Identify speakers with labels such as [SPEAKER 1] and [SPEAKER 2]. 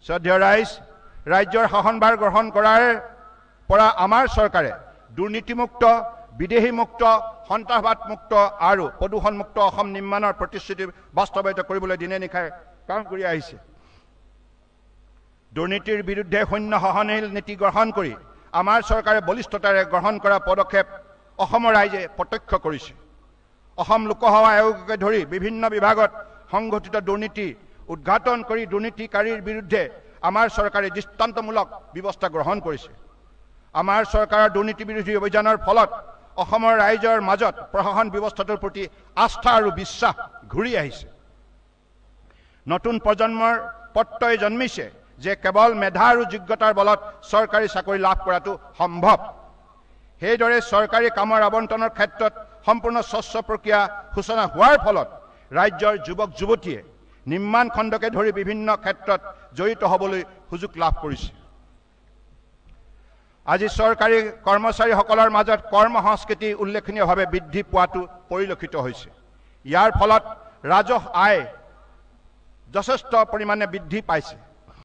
[SPEAKER 1] শ্ৰদ্ধেয় ৰাইজ, ৰাজ্যৰ শাসনভাৰ গ্ৰহণ কৰাৰ পৰা আমাৰ চৰকাৰে দুৰ্নীতিমুক্ত, বিদেশীমুক্ত, সন্ত্ৰাসবাদমুক্ত আৰু প্ৰদূষণমুক্ত অসম নিৰ্মাণৰ প্ৰতিশ্ৰুতি বাস্তৱায়িত কৰিবলৈ দিনে নিশাই কাম কৰি আহিছে। দুৰ্নীতিৰ বিৰুদ্ধে শূন্য সহনশীল নীতি গ্ৰহণ কৰি আমাৰ চৰকাৰে বলিষ্ঠতাৰে গ্ৰহণ কৰা পদক্ষেপ অসমৰ ৰাইজে প্ৰত্যক্ষ কৰিছে। অসম লোকসেৱা আয়োগকে ধৰি বিভিন্ন বিভাগত সংঘটিত দুৰ্নীতি উদ্ঘাটন কৰি দুৰ্নীতিকাৰীৰ বিৰুদ্ধে আমাৰ চৰকাৰে দৃষ্টান্তমূলক ব্যৱস্থা গ্ৰহণ কৰিছে। আমাৰ চৰকাৰৰ দুৰ্নীতি বিৰোধী অভিযানৰ ফলত অসমৰ ৰাইজৰ মাজত প্ৰশাসন ব্যৱস্থাটোৰ প্ৰতি আস্থা আৰু বিশ্বাস ঘূৰি আহিছে। নতুন প্ৰজন্মৰ প্ৰত্যয় জন্মিছে যে কেৱল মেধা আৰু যোগ্যতাৰ বলত চৰকাৰী চাকৰি লাভ কৰাটো সম্ভৱ। সেইদৰে চৰকাৰী কামৰ আবণ্টনৰ ক্ষেত্ৰত সম্পূৰ্ণ স্বচ্ছ প্ৰক্ৰিয়া সূচনা হোৱাৰ ফলত ৰাজ্যৰ যুৱক যুৱতীয়ে নিৰ্মাণ খণ্ডকে ধৰি বিভিন্ন ক্ষেত্ৰত জড়িত হ'বলৈ সুযোগ লাভ কৰিছে। আজি চৰকাৰী কৰ্মচাৰীসকলৰ মাজত কৰ্ম সংস্কৃতি উল্লেখনীয়ভাৱে বৃদ্ধি পোৱাটো পৰিলক্ষিত হৈছে। ইয়াৰ ফলত ৰাজহ আয় যথেষ্ট পৰিমাণে বৃদ্ধি পাইছে।